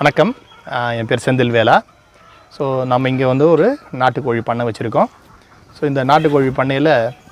வணக்கம், என் பேர் செந்தில் வேலா. ஸோ நம்ம இங்கே வந்து ஒரு நாட்டுக்கோழி பண்ணை வச்சுருக்கோம். ஸோ இந்த நாட்டுக்கோழி பண்ணையில்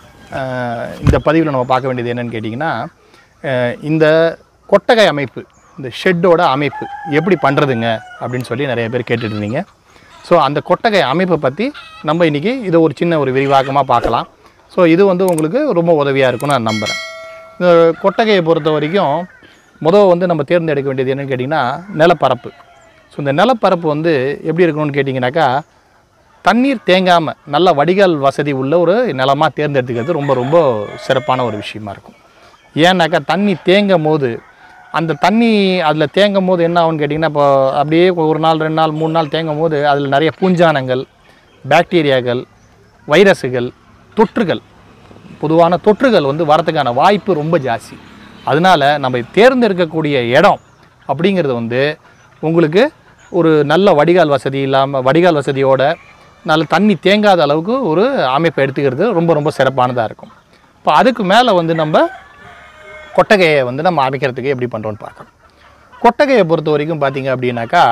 இந்த பதிவில் நம்ம பார்க்க வேண்டியது என்னென்னு கேட்டிங்கன்னா, இந்த கொட்டகை அமைப்பு, இந்த ஷெட்டோட அமைப்பு எப்படி பண்ணுறதுங்க அப்படின்னு சொல்லி நிறைய பேர் கேட்டுட்டு இருந்தீங்க. ஸோ அந்த கொட்டகை அமைப்பை பற்றி நம்ம இன்றைக்கி இதை ஒரு சின்ன ஒரு விரிவாக்கமாக பார்க்கலாம். ஸோ இது வந்து உங்களுக்கு ரொம்ப உதவியாக இருக்கும்னு நான் நம்புகிறேன். இந்த கொட்டகையை பொறுத்த வரைக்கும் வந்து நம்ம தேர்ந்தெடுக்க வேண்டியது என்னென்னு கேட்டிங்கன்னா, நிலப்பரப்பு. ஸோ இந்த நிலப்பரப்பு வந்து எப்படி இருக்கணும்னு கேட்டிங்கனாக்கா, தண்ணீர் தேங்காமல் நல்ல வடிகால் வசதி உள்ள ஒரு நிலமாக தேர்ந்தெடுத்துக்கிறது ரொம்ப ரொம்ப சிறப்பான ஒரு விஷயமா இருக்கும். ஏன்னாக்கா தண்ணி தேங்கும் போது, அந்த தண்ணி அதில் தேங்கும் போது என்ன ஆகும்னு கேட்டிங்கன்னா, இப்போ அப்படியே ஒரு நாள் 2 நாள் 3 நாள் தேங்கும் போது அதில் நிறைய பூஞ்சானங்கள், பாக்டீரியாக்கள், வைரஸுகள், தொற்றுகள், பொதுவான தொற்றுகள் வந்து வரதுக்கான வாய்ப்பு ரொம்ப ஜாஸ்தி. அதனால் நம்ம தேர்ந்தெடுக்கக்கூடிய இடம் அப்படிங்கிறது வந்து உங்களுக்கு ஒரு நல்ல வடிகால் வசதி இல்லாமல், வடிகால் வசதியோட நல்ல தண்ணி தேங்காத அளவுக்கு ஒரு அமைப்பை எடுத்துக்கிறது ரொம்ப ரொம்ப சிறப்பானதாக இருக்கும். இப்போ அதுக்கு மேலே வந்து நம்ம கொட்டகையை வந்து நம்ம அமைக்கிறதுக்கு எப்படி பண்ணுறோன்னு பார்க்கணும். கொட்டகையை பொறுத்த வரைக்கும் பார்த்திங்க அப்படின்னாக்கா,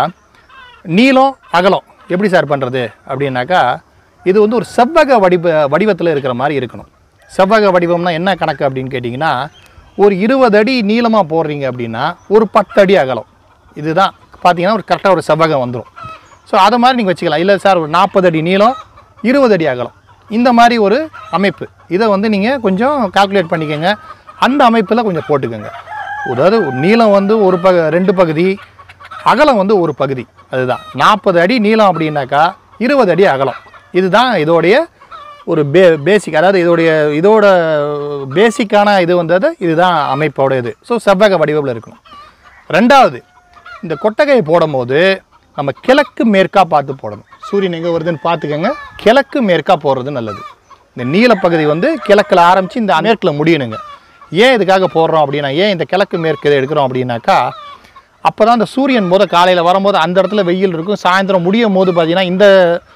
நீளம் அகலம் எப்படி சார் பண்ணுறது அப்படின்னாக்கா, இது வந்து ஒரு செவ்வக வடிவத்தில் இருக்கிற மாதிரி இருக்கணும். செவ்வக வடிவம்னா என்ன கணக்கு அப்படின்னு கேட்டிங்கன்னா, ஒரு 20 அடி நீளமாக போடுறீங்க அப்படின்னா ஒரு 10 அடி அகலம். இதுதான் பார்த்தீங்கன்னா ஒரு கரெக்டாக ஒரு செவ்வகம் வந்துடும். ஸோ அதை மாதிரி நீங்கள் வச்சுக்கலாம். இல்லை சார் ஒரு 40 அடி நீளம் 20 அடி அகலம், இந்த மாதிரி ஒரு அமைப்பு, இதை வந்து நீங்கள் கொஞ்சம் கால்குலேட் பண்ணிக்கோங்க. அந்த அமைப்பில் கொஞ்சம் போட்டுக்கோங்க. அதாவது நீளம் வந்து 2 பகுதி, அகலம் வந்து ஒரு பகுதி. அதுதான் 40 அடி நீளம் அப்படின்னாக்கா 20 அடி அகலம். இதுதான் இதோடைய ஒரு பேசிக், அதாவது இதோட பேசிக்கான இது வந்தது இதுதான் அமைப்போட இது. ஸோ செவ்வக வடிவில் இருக்கணும். ரெண்டாவது, இந்த கொட்டகையை போடும் போது நம்ம கிழக்கு மேற்காக பார்த்து போடணும். சூரியன் எங்கே வருதுன்னு பார்த்துக்கோங்க. கிழக்கு மேற்காக போடுறது நல்லது. இந்த நீலப்பகுதி வந்து கிழக்கில் ஆரம்பித்து இந்த மேற்கில் முடியணுங்க. ஏன் இதுக்காக போடுறோம் அப்படின்னா, ஏன் இந்த கிழக்கு மேற்கு இதை எடுக்கிறோம் அப்படின்னாக்கா, அப்போ தான் இந்த சூரியன் காலையில் வரும்போது அந்த இடத்துல வெயில் இருக்கும். சாயந்தரம் முடியும் போது பார்த்திங்கன்னா இந்த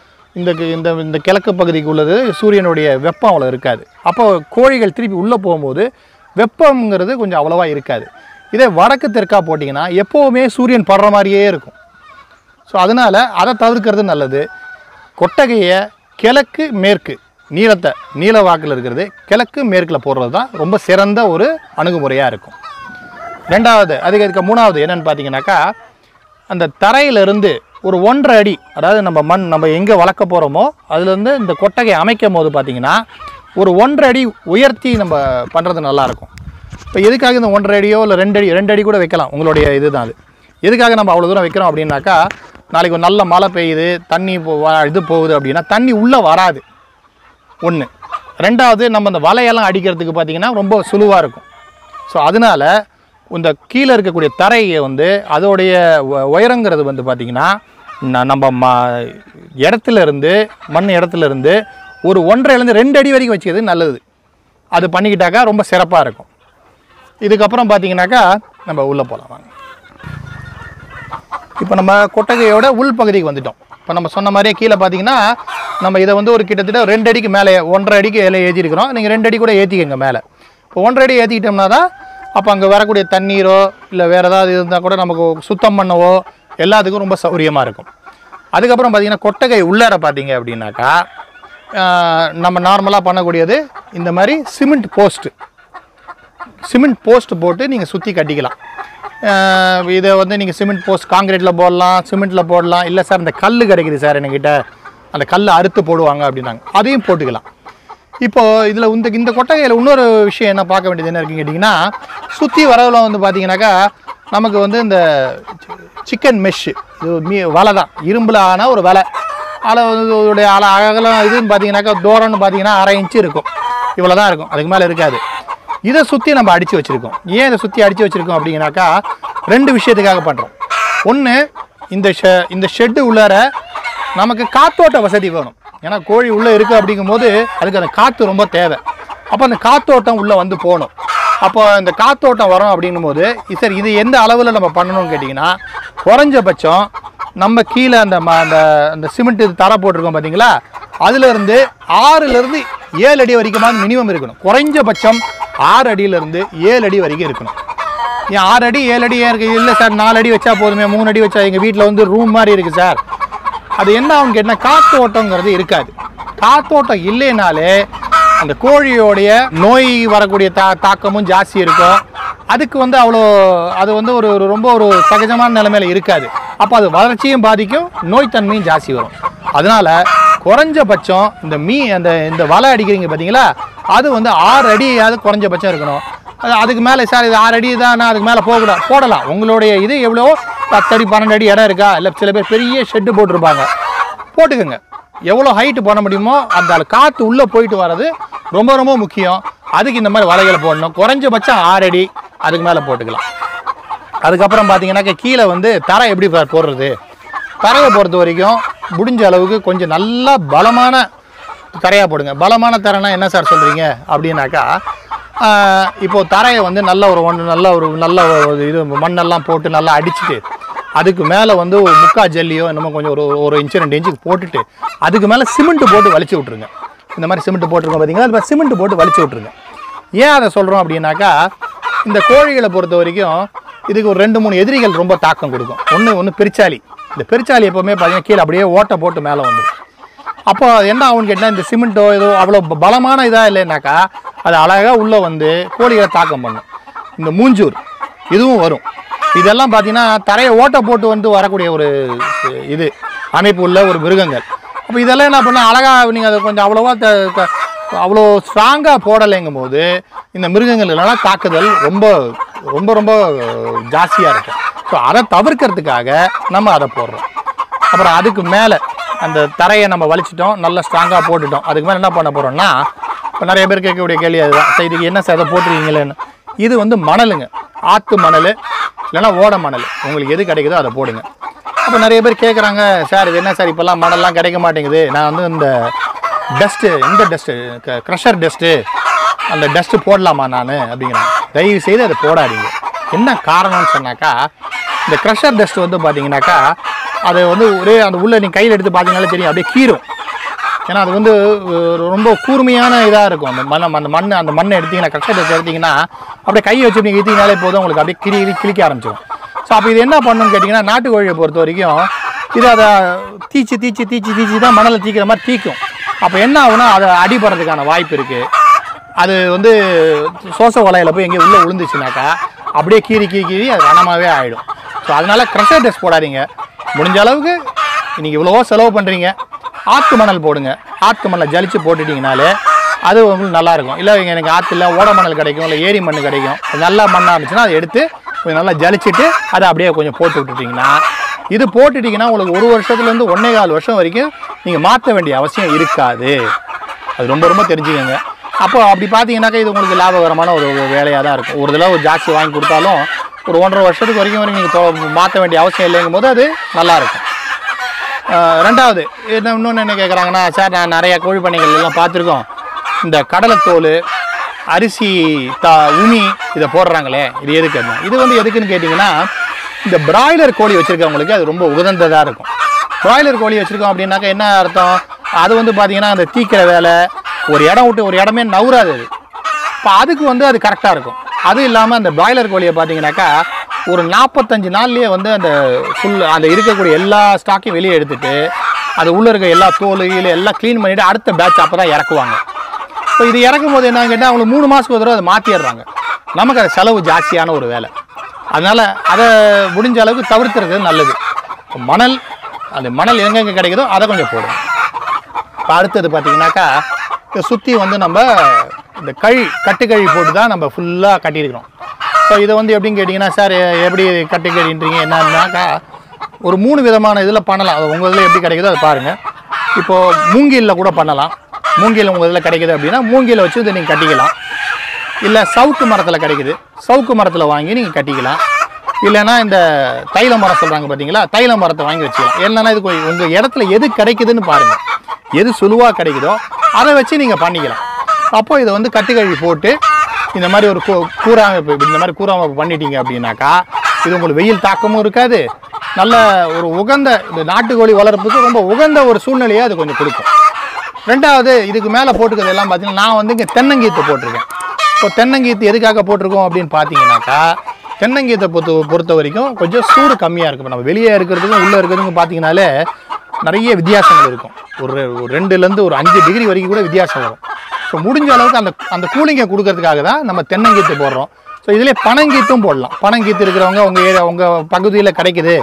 இந்த கிழக்கு பகுதிக்கு உள்ளது சூரியனுடைய வெப்பம் அவ்வளோ இருக்காது. அப்போ கோழிகள் திருப்பி உள்ளே போகும்போது வெப்பங்கிறது கொஞ்சம் அவ்வளோவா இருக்காது. இதே வடக்கு தெற்காக போட்டிங்கன்னா எப்போவுமே சூரியன் படுற மாதிரியே இருக்கும். ஸோ அதனால் அதை தவிர்க்கிறது நல்லது. கொட்டகையை கிழக்கு மேற்கு நீல வாக்கில் இருக்கிறது கிழக்கு மேற்கில் போடுறது தான் ரொம்ப சிறந்த ஒரு அணுகுமுறையாக இருக்கும். ரெண்டாவது, அதுக்கு மூணாவது என்னென்னு பார்த்தீங்கன்னாக்கா, அந்த தரையிலிருந்து ஒரு 1.5 அடி, அதாவது நம்ம எங்கே வளர்க்க போகிறோமோ அதுலேருந்து இந்த கொட்டகை அமைக்கும் போது பார்த்திங்கன்னா ஒரு 1.5 அடி உயர்த்தி நம்ம பண்ணுறது நல்லாயிருக்கும். இப்போ எதுக்காக இந்த 1.5 அடியோ இல்லை 2 அடி கூட வைக்கலாம், உங்களுடைய இது தான் அது. எதுக்காக நம்ம அவ்வளோ தூரம் வைக்கிறோம் அப்படின்னாக்கா, நாளைக்கு ஒரு நல்ல மழை பெய்யுது, தண்ணி போகுது அப்படின்னா தண்ணி உள்ளே வராது. ஒன்று. ரெண்டாவது, நம்ம இந்த வலையெல்லாம் அடிக்கிறதுக்கு பார்த்திங்கன்னா ரொம்ப சுலுவாக இருக்கும். ஸோ அதனால் இந்த கீழே இருக்கக்கூடிய தரையை வந்து அதோடைய உயரங்கிறது வந்து பார்த்திங்கன்னா நம்ம மண் இடத்துலேருந்து ஒரு 1.5லேருந்து 2 அடி வரைக்கும் வச்சுக்கிறது நல்லது. அது பண்ணிக்கிட்டாக்கா ரொம்ப சிறப்பாக இருக்கும். இதுக்கப்புறம் பார்த்திங்கனாக்கா நம்ம உள்ளே போகலாம் வாங்க. இப்போ நம்ம கொட்டகையோட உள் பகுதிக்கு வந்துட்டோம். இப்போ நம்ம சொன்ன மாதிரியே கீழே பார்த்திங்கன்னா நம்ம இதை வந்து ஒரு கிட்டத்தட்ட 2 அடிக்கு மேலே 1.5 அடிக்கு ஏற்றிருக்கிறோம். நீங்கள் 2 அடி கூட ஏற்றிக்கங்க மேலே. இப்போ 1.5 அடி ஏற்றிக்கிட்டோம்னா தான் அப்போ அங்கே வரக்கூடிய தண்ணீரோ இல்லை வேறு ஏதாவது இருந்தால் கூட நமக்கு சுத்தம் பண்ணவோ எல்லாத்துக்கும் ரொம்ப சௌகரியமாக இருக்கும். அதுக்கப்புறம் பார்த்திங்கன்னா கொட்டகை உள்ளார பார்த்திங்க அப்படின்னாக்கா, நம்ம நார்மலாக பண்ணக்கூடியது இந்த மாதிரி சிமெண்ட் போஸ்ட்டு போட்டு நீங்கள் சுற்றி கட்டிக்கலாம். இதை வந்து நீங்கள் சிமெண்ட் போஸ்ட் காங்கிரீட்டில் போடலாம், சிமெண்ட்டில் போடலாம். இல்லை சார் இந்த கல் கிடைக்குது சார் என்கிட்ட, அந்த கல் அறுத்து போடுவாங்க அப்படின்னாங்க, அதையும் போட்டுக்கலாம். இப்போது இதில் இந்த கொட்டகையில் இன்னொரு விஷயம் என்ன பார்க்க வேண்டியது என்ன இருக்குன்னு கேட்டிங்கன்னா, சுற்றி வரவில் வந்து பார்த்திங்கனாக்கா நமக்கு வந்து இந்த சிக்கன் மெஷ்ஷு, இது வலை தான், இரும்பில் ஆன ஒரு வலை. அதோடைய அகலம் இதுன்னு பார்த்தீங்கன்னாக்கா தூரம்னு பார்த்தீங்கன்னா 1/2 இன்ச்சு இருக்கும். இவ்வளோ தான் இருக்கும், அதுக்கு மேலே இருக்காது. இதை சுற்றி நம்ம அடித்து வச்சுருக்கோம். ஏன் இதை சுற்றி அடித்து வச்சுருக்கோம் அப்படின்னாக்கா 2 விஷயத்துக்காக பண்ணுறோம். ஒன்று, இந்த ஷெட்டு உள்ளார நமக்கு காற்றோட்ட வசதி வேணும். ஏன்னா கோழி உள்ளே இருக்குது அப்படிங்கும்போது அதுக்கு அந்த காற்று ரொம்ப தேவை. அப்போ அந்த காற்றோட்டம் உள்ளே வந்து போகணும். அப்போ இந்த காற்றோட்டம் வரும் அப்படின்னும் போது சார் இது எந்த அளவில் நம்ம பண்ணணும்னு கேட்டிங்கன்னா, குறைஞ்சபட்சம் நம்ம கீழே அந்த சிமெண்ட் தரை போட்டிருக்கோம் பார்த்தீங்களா, அதுலேருந்து 6லேருந்து 7 அடி வரைக்கும் மினிமம் இருக்கணும். குறைஞ்சபட்சம் 6 அடியிலேருந்து 7 அடி வரைக்கும் இருக்கணும். ஏன் 6 அடி 7 அடி ஏன் இருக்குது? இல்லை சார் 4 அடி வச்சா போதுமே, 3 அடி வச்சா எங்கள் வீட்டில் வந்து ரூம் மாதிரி இருக்குது சார். அது என்ன ஆகுன்னு கேட்டால் காற்றோட்டங்கிறது இருக்காது. காற்றோட்டம் இல்லைனாலே அந்த கோழியோடைய நோய் வரக்கூடிய தாக்கமும் ஜாஸ்தி இருக்கும். அதுக்கு வந்து அது வந்து ஒரு ரொம்ப ஒரு சகஜமான நிலைமையில் இருக்காது. அப்போ அது வளர்ச்சியும் பாதிக்கும், நோய்த்தன்மையும் ஜாஸ்தி வரும். அதனால் குறைஞ்சபட்சம் இந்த வலை அடிக்கிறீங்க பார்த்தீங்களா, அது வந்து 6 அடியாவது குறைஞ்சபட்சம் இருக்கணும். அதுக்கு மேலே சார் இது 6 அடி தான், அதுக்கு மேலே போடலாம். உங்களுடைய இது எவ்வளோ 10 அடி 12 அடி இடம் இருக்கா, இல்லை சில பேர் பெரிய ஷெட்டு போட்டிருப்பாங்க, போட்டுக்கோங்க. எவ்வளோ ஹைட்டு பண்ண முடியுமோ அந்த காற்று உள்ளே போயிட்டு வர்றது ரொம்ப ரொம்ப முக்கியம். அதுக்கு இந்த மாதிரி வலைகளை போடணும். குறைஞ்சபட்சம் 6 அடி, அதுக்கு மேலே போட்டுக்கலாம். அதுக்கப்புறம் பார்த்தீங்கன்னாக்கா கீழே வந்து தரை எப்படி போடுறது, தரையை பொறுத்த வரைக்கும் முடிஞ்ச அளவுக்கு கொஞ்சம் நல்லா பலமான தரையாக போடுங்க. பலமான தரைனா என்ன சார் சொல்கிறீங்க அப்படின்னாக்கா, இப்போது தரையை வந்து நல்ல ஒரு இது மண்ணெல்லாம் போட்டு நல்லா அடிச்சுட்டு, அதுக்கு மேலே வந்து ஒரு முக்கா ஜல்லியோ என்னமோ கொஞ்சம் ஒரு இன்ச்சு 2 இன்ச்சுக்கு போட்டுட்டு, அதுக்கு மேலே சிமெண்ட்டு போட்டு வலிச்சு விட்ருங்க. இந்த மாதிரி சிமெண்ட்டு போட்டிருக்கோம் பார்த்தீங்களா, அது மாதிரி சிமெண்ட்டு போட்டு வலிச்சு விட்ருங்க. ஏன் அதை சொல்கிறோம் அப்படின்னாக்கா, இந்த கோழிகளை பொறுத்த வரைக்கும் இதுக்கு ஒரு 2-3 எதிரிகள் ரொம்ப தாக்கம் கொடுக்கும். ஒன்று பெருச்சாளி. இந்த பெருச்சாளி எப்போவுமே பார்த்தீங்கன்னா கீழே அப்படியே ஓட்டை போட்டு மேலே வந்துடும். அப்போ என்ன ஆகும்னு கேட்டால், இந்த சிமெண்ட்டோ ஏதோ அவ்வளோ பலமான இதாக இல்லைன்னாக்கா அது அழகாக உள்ளே வந்து கோழிகளை தாக்கம் பண்ணும். இந்த மூஞ்சூர் இதுவும் வரும். இதெல்லாம் பார்த்தீங்கன்னா தரையை ஓட்டை போட்டு வந்து வரக்கூடிய ஒரு இது அமைப்பு உள்ள ஒரு மிருகங்கள். அப்போ இதெல்லாம் என்ன பண்ணால் அழகாக நீங்கள் அதை கொஞ்சம் அவ்வளோ ஸ்ட்ராங்காக போடலைங்கும் போது இந்த மிருகங்கள் எல்லாம் தாக்குதல் ரொம்ப ரொம்ப ரொம்ப ஜாஸ்தியாக இருக்கும். ஸோ அதை தவிர்க்கிறதுக்காக நம்ம அதை போடுறோம். அப்புறம் அதுக்கு மேலே அந்த தரையை நம்ம வலிச்சிட்டோம், நல்லா ஸ்ட்ராங்காக போட்டுட்டோம். அதுக்கு மேலே என்ன பண்ண போகிறோம்னா, இப்போ நிறைய பேர் கேட்கக்கூடிய கேள்வி அதுதான், சார் இதுக்கு என்ன சார் அதை போட்டுருக்கீங்களேன்னு. இது வந்து மணலுங்க, ஆற்று மணல் இல்லைன்னா ஓட மணல், உங்களுக்கு எது கிடைக்குதோ அதை போடுங்க. அப்போ நிறைய பேர் கேட்குறாங்க, சார் இது என்ன சார் இப்போல்லாம் மணல்லாம் கிடைக்க மாட்டேங்குது, நான் வந்து இந்த டஸ்ட்டு க்ரஷர் டஸ்ட்டு அந்த டஸ்ட்டு போடலாமா நான் அப்படிங்கிறாங்க. தயவு செய்து அதை போடாதீங்க. என்ன காரணம்னு சொன்னாக்கா, இந்த க்ரஷர் டஸ்ட் வந்து பார்த்தீங்கன்னாக்கா அது வந்து அந்த உள்ளே நீங்கள் கையில் எடுத்து பார்த்தீங்கன்னாலே தெரியும், அப்படியே கீரும். ஏன்னா அது வந்து ரொம்ப கூர்மையான இதாக இருக்கும். அந்த மண்ணை எடுத்திங்கன்னா, க்ரஷர் டஸ்ட் எடுத்திங்கன்னா அப்படியே கையை வச்சு நீங்கள் இழுத்திங்கனாலே போதும், உங்களுக்கு அப்படியே கிளிக்க ஆரம்பிச்சிடும். ஸோ அப்போ இது என்ன பண்ணணும்னு கேட்டிங்கன்னா, நாட்டுக்கோழியை பொறுத்த வரைக்கும் இது அதை தீச்சி தான் மணலை தீக்கிற மாதிரி தீக்கும். அப்போ என்ன ஆகுனா அதை அடிபடுறதுக்கான வாய்ப்பு இருக்குது. அது வந்து சோச வலையில் போய் எங்கேயும் உள்ளே விழுந்துச்சுனாக்கா அப்படியே கீறி அது ரணமாகவே ஆகிடும். ஸோ அதனால் க்ரஷர் டஸ்ட் போடாதீங்க. முடிஞ்ச அளவுக்கு இன்றைக்கி இவ்வளவோ செலவு பண்ணுறீங்க, ஆற்று மணல் போடுங்க. ஆற்று மணலை ஜலிச்சு போட்டுட்டிங்கனாலே அது உங்களுக்கு நல்லாயிருக்கும். இல்லை எனக்கு ஆற்றுல ஓட மணல் கிடைக்கும், இல்லை ஏரி மண் கிடைக்கும், நல்லா மண்ணாக இருந்துச்சுன்னா அதை எடுத்து கொஞ்சம் நல்லா ஜலிச்சுட்டு அதை அப்படியே கொஞ்சம் போட்டு விட்டுட்டிங்கன்னா, இது போட்டுட்டிங்கன்னா உங்களுக்கு 1 வருஷத்துலேருந்து 1.25 வருஷம் வரைக்கும் நீங்கள் மாற்ற வேண்டிய அவசியம் இருக்காது. அது ரொம்ப ரொம்ப தெரிஞ்சுக்கோங்க. அப்போ அப்படி பார்த்தீங்கன்னாக்கா இது உங்களுக்கு லாபகரமான ஒரு வேலையாக தான் இருக்கும். ஒரு தடவை ஜாஸ்தி வாங்கி கொடுத்தாலும் ஒரு 1.5 வருஷத்துக்கு வரைக்கும் நீங்கள் மாற்ற வேண்டிய அவசியம் இல்லைங்கும் போது அது நல்லாயிருக்கும். ரெண்டாவது இன்னொன்று என்ன கேட்குறாங்கன்னா, சார் நான் நிறையா கோழி பண்ணைகள் எல்லாம் பார்த்துருக்கோம், இந்த கடலைத்தோல் அரிசி உமி இதை போடுறாங்களே, இது எதுக்கு? இது வந்து எதுக்குன்னு கேட்டிங்கன்னா, இந்த பிராய்லர் கோழி வச்சுருக்கவங்களுக்கு அது ரொம்ப உகந்ததாக இருக்கும். பிராய்லர் கோழி வச்சுருக்கோம் அப்படின்னாக்கா என்ன அர்த்தம், அது வந்து பார்த்திங்கன்னா அந்த தீக்கிற வேலை, ஒரு இடம் விட்டு ஒரு இடமே நவுறாது. அது இப்போ அதுக்கு வந்து அது கரெக்டாக இருக்கும். அதுவும் இல்லாமல் அந்த பிராய்லர் கோழியை பார்த்தீங்கன்னாக்கா ஒரு 45 நாள்லேயே வந்து அந்த இருக்கக்கூடிய எல்லா ஸ்டாக்கையும் வெளியே எடுத்துகிட்டு அது உள்ளே இருக்க எல்லா தோல் எல்லாம் க்ளீன் பண்ணிவிட்டு அடுத்த பேட்ச் அப்போ தான் இறக்குவாங்க. இப்போ இது இறக்கும் போது என்னன்னு கேட்டால் அவங்களுக்கு 3 மாதத்துக்கு ஒரு தடவை அதை மாற்றிடுறாங்க. நமக்கு அது செலவு ஜாஸ்தியான ஒரு வேலை. அதனால் அதை முடிஞ்ச அளவுக்கு தவிர்த்துறது நல்லது. அந்த மணல் எங்கெங்கே கிடைக்குதோ அதை கொஞ்சம் போடும். இப்போ அடுத்தது பார்த்தீங்கன்னாக்கா இதை சுற்றி வந்து நம்ம இந்த கட்டுக்கழி போட்டு தான் நம்ம ஃபுல்லாக கட்டியிருக்கிறோம். ஸோ இதை வந்து எப்படின்னு கேட்டிங்கன்னா, சார் எப்படி கட்டுக்கழின்றீங்க என்னன்னாக்கா ஒரு 3 விதமான இதில் பண்ணலாம். அது உங்கள் இதில் எப்படி கிடைக்குதோ அதை பாருங்கள். இப்போது மூங்கிலில் கூட பண்ணலாம். மூங்கில் உங்கள் இதில் கிடைக்குது அப்படின்னா மூங்கிலை வச்சு இதை நீங்கள் கட்டிக்கலாம். இல்லை சவுக்கு மரத்தில் கிடைக்குது, சவுக்கு மரத்தில் வாங்கி நீங்கள் கட்டிக்கலாம். இல்லைன்னா இந்த தைல மரம் சொல்கிறாங்க பார்த்தீங்களா, தைல மரத்தை வாங்கி வச்சுக்கலாம். என்னென்னா இது உங்கள் இடத்துல எது கிடைக்குதுன்னு பாருங்கள், எது சுழுவாக கிடைக்குதோ அதை வச்சு நீங்கள் பண்ணிக்கலாம். அப்போ இதை வந்து கட்டுக்கழி போட்டு இந்த மாதிரி ஒரு கூறாமைப்பு பண்ணிட்டீங்க அப்படின்னாக்கா இது உங்களுக்கு வெயில் தாக்கமும் இருக்காது, நல்ல ஒரு உகந்த இந்த நாட்டுக்கோழி வளர்ப்புக்கு ரொம்ப உகந்த ஒரு சூழ்நிலையை அது கொஞ்சம் கொடுக்கும். ரெண்டாவது இதுக்கு மேலே போட்டுக்கிறது எல்லாம் பார்த்தீங்கன்னா, நான் வந்து இங்கே தென்னங்கீத்து போட்டிருக்கேன். இப்போ தென்னங்கீத்து எதுக்காக போட்டிருக்கோம் அப்படின்னு பார்த்தீங்கன்னாக்கா, தென்னங்கீத்தை பொறுத்த வரைக்கும் கொஞ்சம் சூடு கம்மியாக இருக்கும். இப்போ நம்ம வெளியே இருக்கிறதுக்கும் உள்ளே இருக்கிறதுக்கும் பார்த்தீங்கன்னாலே நிறைய வித்தியாசங்கள் இருக்கும். ஒரு 2லேருந்து ஒரு 5 டிகிரி வரைக்கும் கூட வித்தியாசம் வரும். ஸோ முடிஞ்ச அளவுக்கு அந்த கூலிங்கை கொடுக்கறதுக்காக தான் நம்ம தென்னங்கீத்து போடுறோம். ஸோ இதிலே பனங்கீத்தும் போடலாம். பனங்கீத்து இருக்கிறவங்க உங்கள் பகுதியில் கிடைக்குது,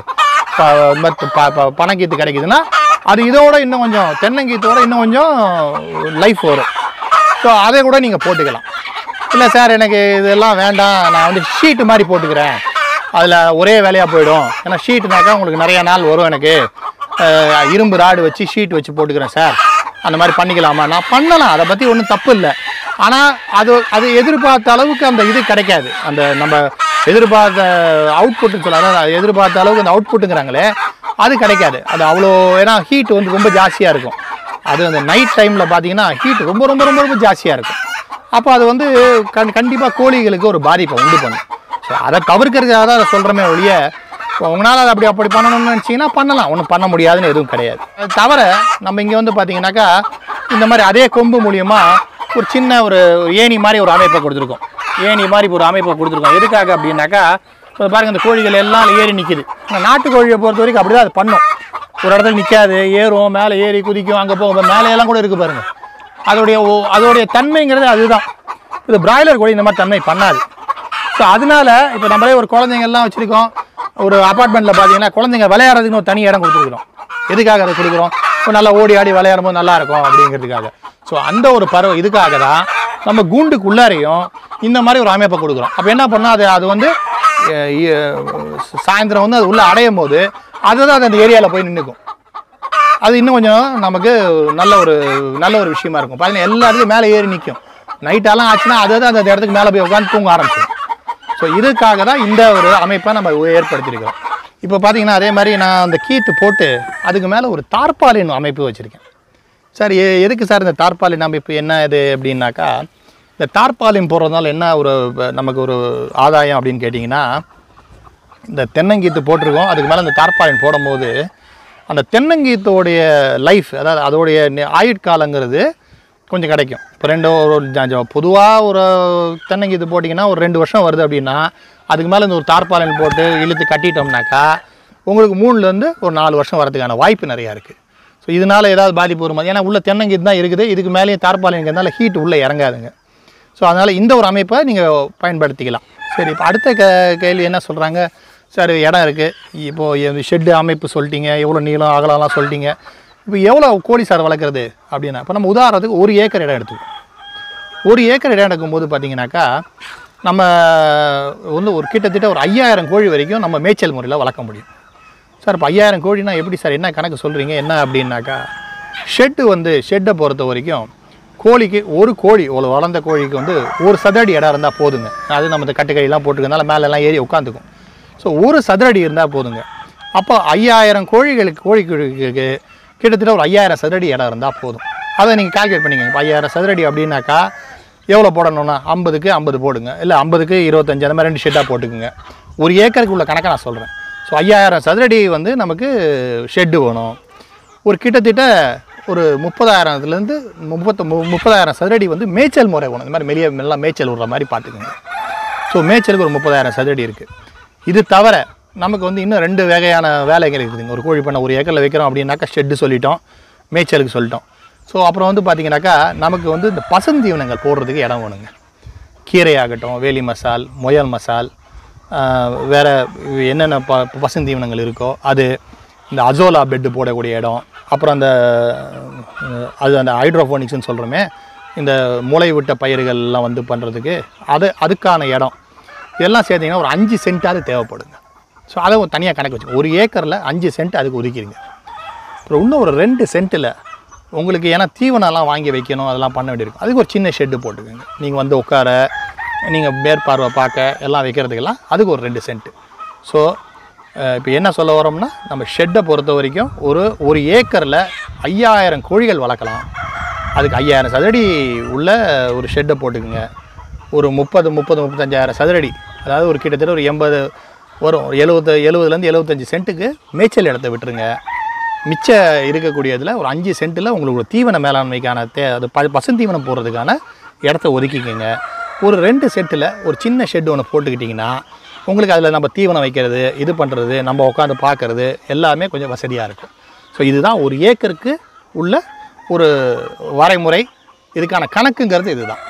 பனங்கீத்து கிடைக்குதுன்னா அது இதோட இன்னும் கொஞ்சம் தென்னங்கீத்தோட இன்னும் கொஞ்சம் லைஃப் வரும். ஸோ அதை கூட நீங்கள் போட்டுக்கலாம். இல்லை சார் எனக்கு இதெல்லாம் வேண்டாம், நான் வந்து ஷீட்டு மாதிரி போட்டுக்கிறேன், அதில் ஒரே வேலையாக போயிடும், ஏன்னா ஷீட்டுனாக்கா உங்களுக்கு நிறையா நாள் வரும், எனக்கு இரும்பு ராடு வச்சு ஷீட் வச்சு போட்டுக்கிறேன் சார், அந்த மாதிரி பண்ணிக்கலாமா? நான் பண்ணலாம், அதை பற்றி ஒன்றும் தப்பு இல்லை. ஆனால் அது எதிர்பார்த்த அளவுக்கு அந்த இது கிடைக்காது. அந்த நம்ம எதிர்பார்த்த அவுட்புட்டுன்னு சொல்லலாம், அதாவது எதிர்பார்த்த அளவுக்கு அந்த அவுட்புட்டுங்கிறாங்களே அது கிடைக்காது. அது அவ்வளோ, ஏன்னா ஹீட் வந்து ரொம்ப ஜாஸ்தியாக இருக்கும். அது அந்த நைட் டைமில் பார்த்தீங்கன்னா ஹீட் ரொம்ப ரொம்ப ரொம்ப ரொம்ப ஜாஸ்தியாக இருக்கும். அப்போ அது வந்து கண்டிப்பாக கோழிகளுக்கு ஒரு பாதிப்பை உண்டு பண்ணும். ஸோ அதை தவிர்க்கிறதுக்காக தான் அதை சொல்கிறோமே ஒழிய, உங்களால் அதை அப்படி பண்ணணும்னு நினச்சிங்கன்னா பண்ணலாம், ஒன்றும் பண்ண முடியாதுன்னு எதுவும் கிடையாது. அது தவிர நம்ம இங்கே வந்து பார்த்தீங்கன்னாக்கா இந்த மாதிரி அதே கொம்பு மூலியமாக ஒரு சின்ன ஒரு ஏணி மாதிரி ஒரு அமைப்பை கொடுத்துருக்கோம். ஏணி மாதிரி ஒரு அமைப்பை கொடுத்துருக்கோம். எதுக்காக அப்படின்னாக்கா, இப்போ பாருங்கள் இந்த கோழிகள் எல்லாம் ஏறி நிற்கிது. ஆனால் நாட்டுக்கோழியை பொறுத்த வரைக்கும் அப்படி தான் அது பண்ணும். ஒரு இடத்துல நிற்காது, ஏறும், மேலே ஏறி குதிக்கும், அங்கே போகும், மேலையெல்லாம் கூட இருக்குது பாருங்கள். அதோடைய தன்மைங்கிறது அதுதான். இது பிராய்லர் கோழி இந்த மாதிரி தன்மை பண்ணாது. ஸோ அதனால இப்போ நம்மளே ஒரு குழந்தைங்கள்லாம் வச்சுருக்கோம். ஒரு அப்பார்ட்மெண்ட்டில் பார்த்தீங்கன்னா குழந்தைங்க விளையாடுறதுக்குன்னு ஒரு தனி இடம் கொடுத்துருக்குறோம். எதுக்காக அதை கொடுக்குறோம்? இப்போ நல்லா ஓடி ஆடி விளையாடும் போது நல்லாயிருக்கும் அப்படிங்கிறதுக்காக. ஸோ அந்த ஒரு இதுக்காக தான் நம்ம கூண்டுக்குள்ளாரையும் இந்த மாதிரி ஒரு அமைப்பை கொடுக்குறோம். அப்போ என்ன பண்ணால் அது வந்து சாயந்தரம் வந்து அது உள்ளே அடையும் போது அதுதான் அது அந்த ஏரியாவில் போய் நின்றுக்கும். அது இன்னும் கொஞ்சம் நமக்கு நல்ல ஒரு விஷயமா இருக்கும். பார்த்தீங்கன்னா எல்லாருக்கும் மேலே ஏறி நிற்கும். நைட்டெல்லாம் ஆச்சுன்னா அது அந்த இடத்துக்கு மேலே போய் உட்காந்து தூங்க ஆரம்பிச்சிடும். ஸோ இதுக்காக தான் இந்த ஒரு அமைப்பை நம்ம ஏற்படுத்தியிருக்கிறோம். இப்போ பார்த்தீங்கன்னா அதே மாதிரி நான் அந்த கீத்து போட்டு அதுக்கு மேலே ஒரு தார்பாலின் அமைப்பு வச்சுருக்கேன். சார் எதுக்கு சார் இந்த தார்பாலின் அமைப்பு என்ன இது அப்படின்னாக்கா, இந்த தார்பாலின் போடுறதுனால என்ன நமக்கு ஒரு ஆதாயம் அப்படின்னு கேட்டிங்கன்னா, இந்த தென்னங்கீத்து போட்டிருக்கோம், அதுக்கு மேலே இந்த தார்பாலின் போடும்போது அந்த தென்னங்கீத்தோடைய லைஃப், அதாவது அதோடைய ஆயுட்காலங்கிறது கொஞ்சம் கிடைக்கும். இப்போ பொதுவாக ஒரு தென்னங்கீத்து போட்டிங்கன்னா ஒரு 2 வருஷம் வருது அப்படின்னா, அதுக்கு மேலே இந்த ஒரு தார்பாலின் போட்டு இழுத்து கட்டிட்டோம்னாக்கா உங்களுக்கு 3லேருந்து ஒரு 4 வருஷம் வரதுக்கான வாய்ப்பு நிறையா இருக்குது. ஸோ இதனால் ஏதாவது பாதிப்பு வருமா? ஏன்னா உள்ள தென்னங்கீத்து தான் இருக்குது, இதுக்கு மேலேயும் தார்பாலின்கிறதுனால ஹீட் உள்ளே இறங்காதுங்க. ஸோ அதனால் இந்த ஒரு அமைப்பை நீங்கள் பயன்படுத்திக்கலாம். சரி, இப்போ அடுத்த கேள்வி என்ன சொல்கிறாங்க, சார் இடம் இருக்குது, இப்போது ஷெட்டு அமைப்பு சொல்லிட்டீங்க, எவ்வளோ நீளம் அகலம்லாம் சொல்லிட்டீங்க, இப்போ எவ்வளோ கோழி சார் வளர்க்குறது அப்படின்னா, இப்போ நம்ம உதாரணத்துக்கு 1 ஏக்கர் இடம் எடுத்துக்கோம். 1 ஏக்கர் இடம் எடுக்கும்போது பார்த்தீங்கன்னாக்கா நம்ம வந்து கிட்டத்தட்ட ஒரு 5000 கோழி வரைக்கும் நம்ம மேய்ச்சல் முறையில் வளர்க்க முடியும். சார் இப்போ 5000 கோழினா எப்படி சார், என்ன கணக்கு சொல்கிறீங்க என்ன அப்படின்னாக்கா, ஷெட்டை பொறுத்த வரைக்கும் கோழிக்கு ஒரு கோழி வளர்ந்த கோழிக்கு வந்து ஒரு சதுரடி இடம் இருந்தால் போதுங்க. அது நம்ம இந்த கட்டுக்கையெல்லாம் போட்டுக்கிறதுனால மேலெல்லாம் ஏறி உட்காந்துக்கும். ஸோ ஒரு சதுரடி இருந்தால் போதுங்க. அப்போ 5000 கோழிக்கு கிட்டத்தட்ட ஒரு 5000 சதுரடி இடம் இருந்தால் போதும். அதை நீங்கள் கால்குலேட் பண்ணிக்கோங்க. 5000 சதுரடி அப்படின்னாக்கா எவ்வளோ போடணும்னா 50க்கு 50 போடுங்க, இல்லை 50க்கு 25, அந்த மாதிரி 2 ஷெட்டாக போட்டுக்குங்க. 1 ஏக்கருக்கு உள்ள கணக்கை நான் சொல்கிறேன். ஸோ 5000 சதுரடி வந்து நமக்கு ஷெட்டு வேணும். ஒரு கிட்டத்தட்ட ஒரு 30,000லேருந்து 30,000 சதுரடி வந்து மேய்ச்சல் முறை வேணும். இந்த மாதிரி எல்லாம் மேய்ச்சல் விடுற மாதிரி பார்த்துக்குங்க. ஸோ மேய்ச்சலுக்கு ஒரு 30,000 சதுரடி இருக்குது. இது தவிர நமக்கு வந்து இன்னும் 2 வகையான வேலைகள் இருக்குதுங்க. ஒரு கோழி பண்ணை 1 ஏக்கரில் வைக்கிறோம் அப்படின்னாக்கா ஷெட்டு சொல்லிட்டோம், மேய்ச்சலுக்கு சொல்லிட்டோம். ஸோ அப்புறம் வந்து பார்த்திங்கனாக்கா நமக்கு வந்து இந்த பசுந்தீவனங்கள் போடுறதுக்கு இடம் வேணுங்க. கீரை ஆகட்டும், வேலி மசால், முயல் மசால், வேறு என்னென்ன பசுந்தீவனங்கள் இருக்கோ அது, இந்த அசோலா பெட்டு போடக்கூடிய இடம், அப்புறம் அந்த ஹைட்ரோஃபோனிக்ஸ்னு சொல்கிறோமே, இந்த முளை விட்ட பயிர்கள்லாம் வந்து பண்ணுறதுக்கு அதுக்கான இடம், இதெல்லாம் சேர்த்திங்கன்னா ஒரு 5 சென்ட்டாவது தேவைப்படுங்க. ஸோ அதை தனியாக கணக்கு வச்சுக்கோங்க. 1 ஏக்கரில் 5 சென்ட் அதுக்கு ஒதுக்கிடுங்க. அப்புறம் இன்னும் ஒரு 2 சென்ட்டில் உங்களுக்கு, ஏன்னா தீவனம்லாம் வாங்கி வைக்கணும், அதெல்லாம் பண்ண வேண்டியிருக்கும், அதுக்கு ஒரு சின்ன ஷெட்டு போட்டுக்கோங்க. நீங்கள் வந்து உட்கார, நீங்கள் மேற்பார்வை பார்க்க எல்லாம் வைக்கிறதுக்கெல்லாம் அதுக்கு ஒரு 2 சென்ட்டு. ஸோ இப்போ என்ன சொல்ல வரோம்னா, நம்ம ஷெட்டை பொறுத்த வரைக்கும் ஒரு ஏக்கரில் 5000 கோழிகள் வளர்க்கலாம். அதுக்கு 5000 சதுரடி உள்ள ஒரு ஷெட்டை போட்டுக்குங்க. ஒரு 35,000 சதுரடி, அதாவது ஒரு கிட்டத்தட்ட ஒரு 80 வரும். 70லேருந்து 75 சென்ட்டுக்கு மேய்ச்சல் இடத்த விட்டுருங்க. மிச்சம் இருக்கக்கூடியதில் ஒரு 5 சென்ட்டில் உங்களுக்கு தீவன மேலாண்மைக்கான அது பசுந்தீவனம் போடுறதுக்கான இடத்த ஒதுக்கிக்கோங்க. ஒரு 2 சென்ட்டில் ஒரு சின்ன ஷெட் ஒன்று போட்டுக்கிட்டிங்கன்னா உங்களுக்கு அதில் நம்ம தீவனம் வைக்கிறது, இது பண்ணுறது, நம்ம உட்காந்து பார்க்குறது எல்லாமே கொஞ்சம் வசதியாக இருக்கும். ஸோ இதுதான் 1 ஏக்கருக்கு உள்ள ஒரு வரைமுறை. இதுக்கான கணக்குங்கிறது இதுதான்.